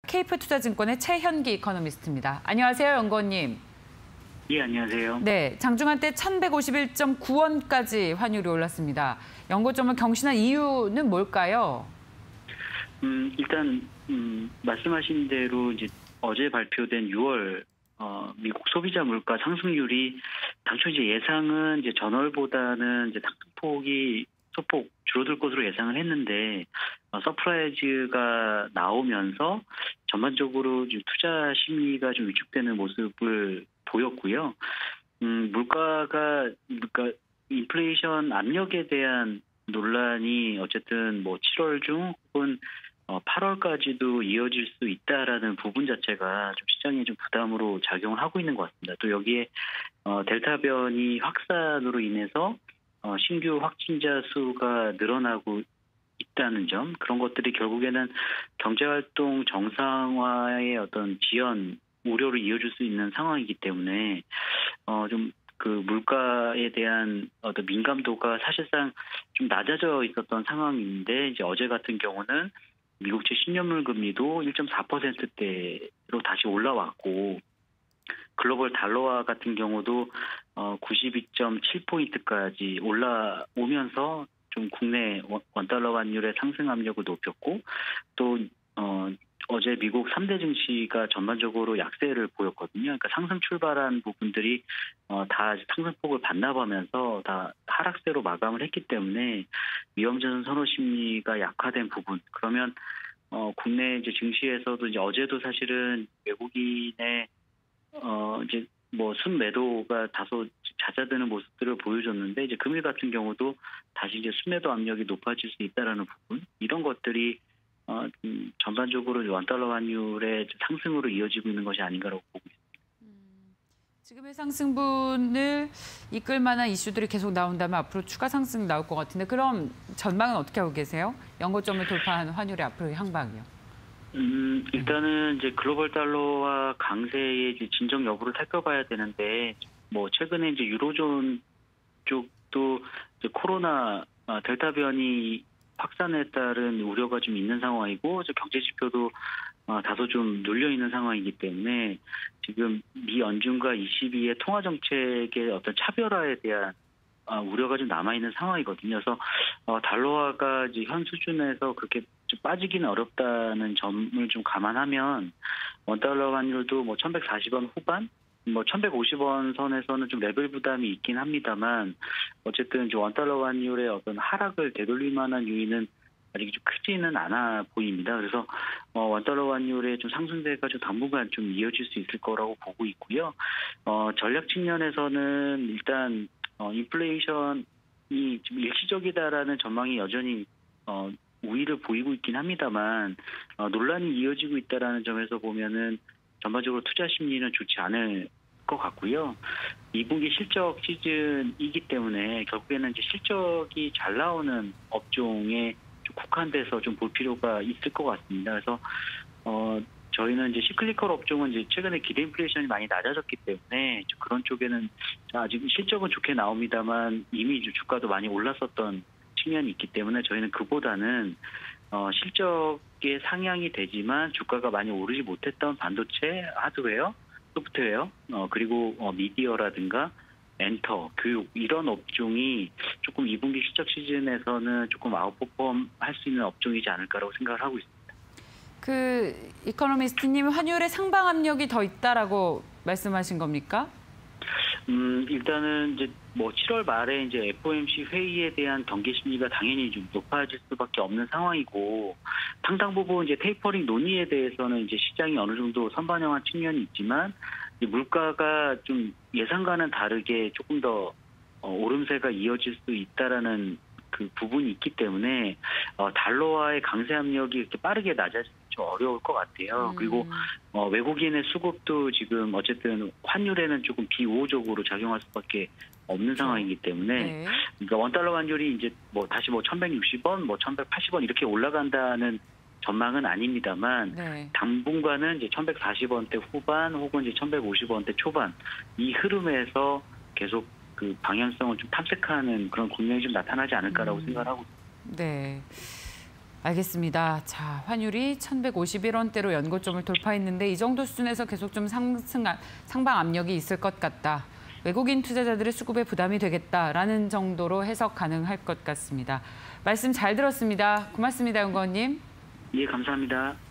KF투자증권의 최현기 이코노미스트입니다. 안녕하세요, 연구원님. 예, 안녕하세요. 네, 장중한 때 1,151.9원까지 환율이 올랐습니다. 연고점을 경신한 이유는 뭘까요? 일단 말씀하신 대로 이제 어제 발표된 6월 미국 소비자 물가 상승률이 당초 이제 예상은 이제 전월보다는 이제 상승폭이 소폭 줄어들 것으로 예상을 했는데 서프라이즈가 나오면서 전반적으로 투자 심리가 좀 위축되는 모습을 보였고요. 물가 인플레이션 압력에 대한 논란이 어쨌든 뭐 7월 중 혹은 8월까지도 이어질 수 있다라는 부분 자체가 좀 시장에 좀 부담으로 작용을 하고 있는 것 같습니다. 또 여기에 델타 변이 확산으로 인해서 신규 확진자 수가 늘어나고 있다는 점, 그런 것들이 결국에는 경제활동 정상화의 어떤 지연 우려로 이어질 수 있는 상황이기 때문에 좀 그 물가에 대한 어떤 민감도가 사실상 좀 낮아져 있었던 상황인데 이제 어제 같은 경우는 미국채 10년물 금리도 1.4%대로 다시 올라왔고 글로벌 달러화 같은 경우도 92.7포인트까지 올라오면서 좀 국내 원달러 환율의 상승 압력을 높였고 또 어제 미국 3대 증시가 전반적으로 약세를 보였거든요. 그러니까 상승 출발한 부분들이 다 상승폭을 반납하면서 다 하락세로 마감을 했기 때문에 위험자산 선호 심리가 약화된 부분. 그러면 국내 이제 증시에서도 이제 어제도 사실은 외국인의 이제 뭐 순매도가 다소 잦아드는 모습들을 보여줬는데 이제 금일 같은 경우도 다시 이제 순매도 압력이 높아질 수 있다라는 부분, 이런 것들이 전반적으로 원달러 환율의 상승으로 이어지고 있는 것이 아닌가라고 보고 있습니다. 지금의 상승분을 이끌 만한 이슈들이 계속 나온다면 앞으로 추가 상승 나올 것 같은데 그럼 전망은 어떻게 하고 계세요? 연고점을 돌파한 환율의 앞으로의 향방이요. 일단은 이제 글로벌 달러와 강세의 이제 진정 여부를 살펴봐야 되는데 뭐 최근에 이제 유로존 쪽도 이제 코로나 델타 변이 확산에 따른 우려가 좀 있는 상황이고 경제 지표도 다소 좀 눌려 있는 상황이기 때문에 지금 미 연준과 ECB의 통화 정책의 어떤 차별화에 대한 우려가 좀 남아 있는 상황이거든요. 그래서 달러화가 이제 현 수준에서 그렇게 좀 빠지기는 어렵다는 점을 좀 감안하면 원달러 환율도 뭐 1,140원 후반, 뭐 1,150원 선에서는 좀 레벨 부담이 있긴 합니다만 어쨌든 이제 원달러 환율의 어떤 하락을 되돌릴 만한 요인은 아직 좀 크지는 않아 보입니다. 그래서 원달러 환율의 좀 상승세가 좀 당분간 좀 이어질 수 있을 거라고 보고 있고요. 전략 측면에서는 일단 인플레이션이 좀 일시적이다라는 전망이 여전히 우위를 보이고 있긴 합니다만 논란이 이어지고 있다라는 점에서 보면은 전반적으로 투자 심리는 좋지 않을 것 같고요. 2분기 실적 시즌이기 때문에 결국에는 이제 실적이 잘 나오는 업종에 좀 국한돼서 좀 볼 필요가 있을 것 같습니다. 그래서 저희는 이제 시클리컬 업종은 이제 최근에 기대 인플레이션이 많이 낮아졌기 때문에 그런 쪽에는 아직 실적은 좋게 나옵니다만 이미 주가도 많이 올랐었던 측면이 있기 때문에 저희는 그보다는 실적의 상향이 되지만 주가가 많이 오르지 못했던 반도체, 하드웨어, 소프트웨어, 그리고 미디어라든가 엔터, 교육 이런 업종이 조금 2분기 실적 시즌에서는 조금 아웃퍼폼 할 수 있는 업종이지 않을까라고 생각을 하고 있습니다. 그 이코노미스트님 환율의 상방 압력이 더 있다라고 말씀하신 겁니까? 일단은 이제 뭐 7월 말에 이제 FOMC 회의에 대한 경계 심리가 당연히 좀 높아질 수밖에 없는 상황이고 상당 부분 이제 테이퍼링 논의에 대해서는 이제 시장이 어느 정도 선반영한 측면이 있지만 물가가 좀 예상과는 다르게 조금 더 오름세가 이어질 수 있다라는 그 부분이 있기 때문에 달러화의 강세 압력이 이렇게 빠르게 낮아지기 좀 어려울 것 같아요. 그리고 외국인의 수급도 지금 어쨌든 환율에는 조금 비우호적으로 작용할 수밖에 없는 상황이기 때문에 네. 그러니까 원달러 환율이 이제 뭐 다시 뭐 1,160원, 뭐 1,180원 이렇게 올라간다는 전망은 아닙니다만 네. 당분간은 이제 1,140원대 후반 혹은 이제 1,150원대 초반 이 흐름에서 계속 그 방향성을 좀 탐색하는 그런 국면이 좀 나타나지 않을까라고 생각을 하고 있습니다. 네. 알겠습니다. 자, 환율이 1,151원대로 연고점을 돌파했는데 이 정도 수준에서 계속 좀 상방 압력이 있을 것 같다. 외국인 투자자들의 수급에 부담이 되겠다라는 정도로 해석 가능할 것 같습니다. 말씀 잘 들었습니다. 고맙습니다, 연구원님. 예, 감사합니다.